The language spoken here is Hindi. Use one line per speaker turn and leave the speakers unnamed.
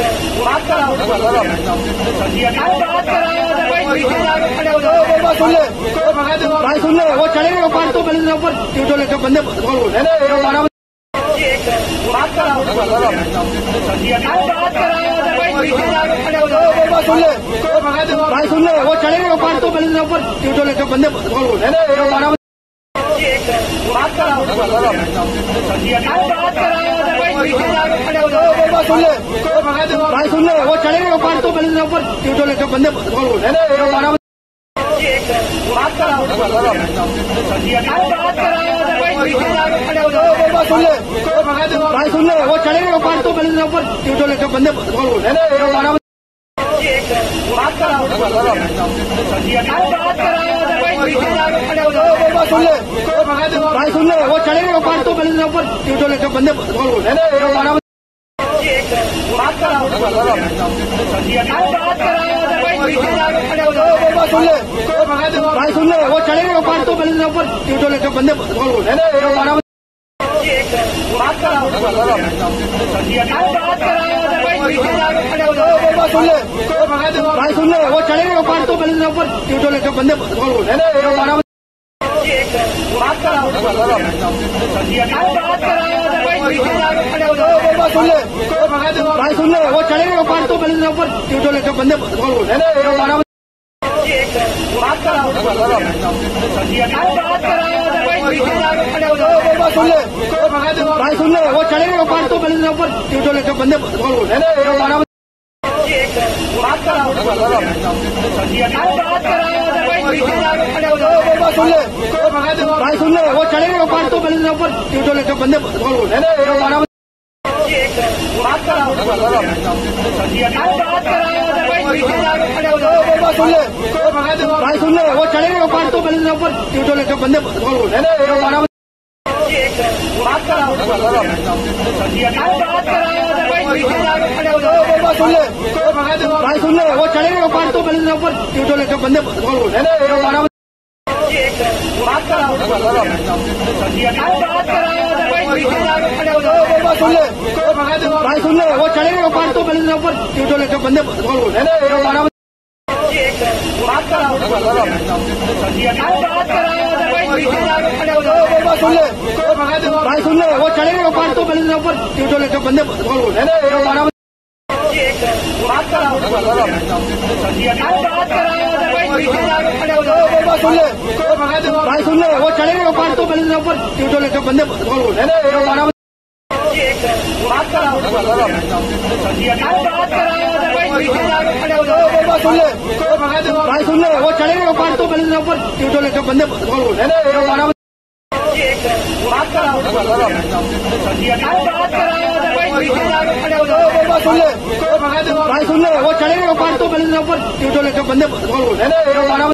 बात कराओ भाई सुन ले वो चलेगा ऊपर तो पहले ऊपर बंदे बात कराओ भाई सुन ले वो चलेगा ऊपर तो पहले ऊपर बंदे बात कराओ भाई सुन ले वो चलेगा ऊपर तो पहले ऊपर बंदे बात कराओ भाई सुन ले वो चलेगा ऊपर तो पहले ऊपर बंदे बात कराओ भाई सुन ले वो चलेगा ऊपर तो पहले ऊपर बंदे बात कराओ भाई सुन ले वो चलेगा ऊपर तो पहले ऊपर बंदे बात कराओ भाई सुन ले वो चलेगा ऊपर तो पहले ऊपर बंदे बात कराओ भाई सुन ले वो चलेगा ऊपर तो पहले ऊपर बंदे बात कराओ भाई सुन ले वो चलेगा ऊपर तो पहले ऊपर बंदे बात कराओ भाई सुन ले वो चलेगा ऊपर तो पहले ऊपर बंदे बात कराओ भाई सुन ले वो चलेगा ऊपर तो पहले ऊपर बंदे बात कराओ भाई सुन ले वो चलेगा ऊपर तो पहले ऊपर बंदे बात कराओ भाई सुन ले वो चलेगा ऊपर तो पहले ऊपर बंदे बात कराओ भाई सुन ले वो चलेगा ऊपर तो पहले ऊपर बंदे बात कराओ भाई सुन ले वो चलेगा ऊपर तो पहले ऊपर बंदे बात कराओ भाई सुन ले वो चलेगा ऊपर तो पहले ऊपर बंदे बात कराओ भाई सुन ले वो चलेगा ऊपर तो पहले ऊपर बंदे